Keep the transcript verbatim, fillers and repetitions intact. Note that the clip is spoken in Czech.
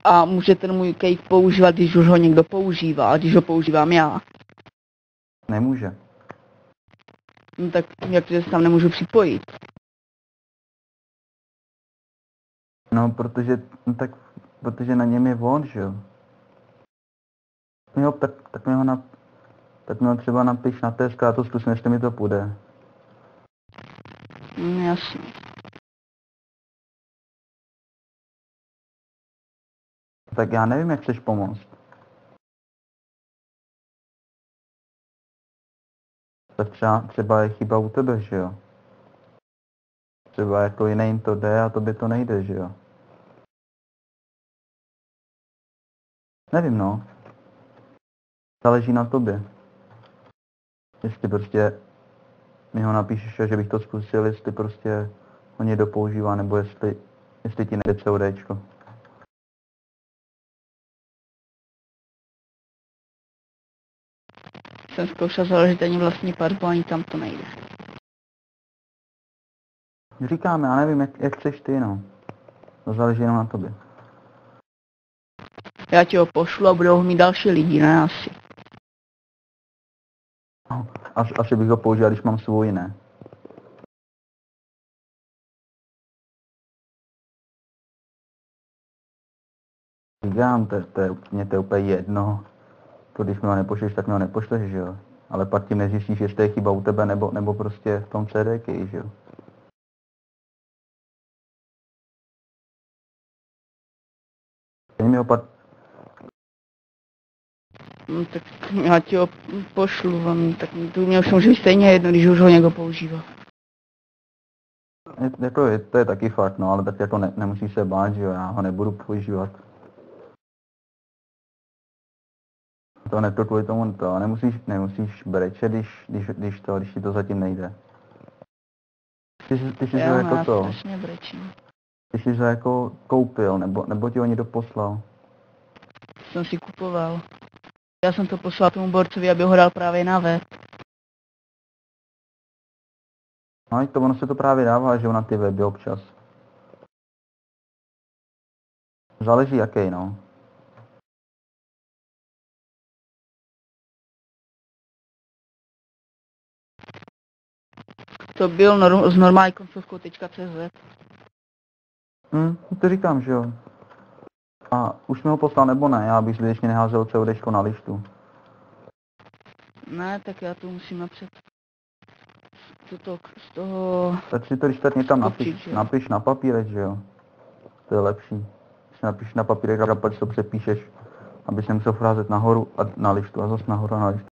A může ten můj cake používat, když už ho někdo používá, a když ho používám já. Nemůže. No tak jak to, že se tam nemůžu připojit? No, protože, no tak, protože na něm je on, že jo. Jo, tak, tak mi ho na, tak mi ho třeba napiš na té a to zkusím, jestli mi to půjde. No jasně. Tak já nevím, jak chceš pomoct. Tak třeba, třeba je chyba u tebe, že jo. Třeba jako jiný jim to jde a tobě to nejde, že jo. Nevím, no. Záleží na tobě. Jestli prostě mi ho napíšeš, že bych to zkusil, jestli prostě ho někdo používá, nebo jestli, jestli ti nejde CODčko. Jsem zkoušel založit ani vlastní platbu, ani tam to nejde. Říkám, já nevím, jak, jak chceš ty, no. To záleží jenom na tobě. Já ti ho pošlu a budou ho mít další lidi, ne asi. No, až, asi bych ho použil, když mám svůj, ne. Říkám, to, to je, mě to je úplně jedno. To když mi ho nepošleš, tak mi ho nepošleš, že jo. Ale pak tím nezjistíš, jestli je chyba u tebe, nebo, nebo prostě v tom C D key, že jo. Mi ho pak... No, tak já ti ho pošlu, on, tak to mě už může být stejně jedno, když už ho někdo používá. Je, jako je, to je taky fakt, no, ale tak jako ne, nemusíš se bát, že jo, já ho nebudu používat. To ne, to kvůli tomu to, nemusíš, nemusíš brečet, když, když, když to, když ti to zatím nejde. Ty jsi, ty jsi Já, to no, jako to, strašně brečím. ty jsi to jako koupil, nebo, nebo ti ho někdo poslal. Jsem si kupoval. Já jsem to poslal tomu borcovi, aby ho dal právě na web. No, to ono se to právě dává, že jo, na ty weby občas. Záleží jaký, no. To byl norm, s normální koncovkou .cz. Hm, to říkám, že jo. A už mi ho poslal nebo ne, já bych zbytečně neházel CODčko na listu. Ne, tak já to musím napřed. To, z toho... Tak si to když tak někam napiš, Určitě. napiš na papírek, že jo. To je lepší. Když napiš na papírek a pak si to přepíšeš, aby se musel frázet nahoru a na listu a zase nahoru a na listu.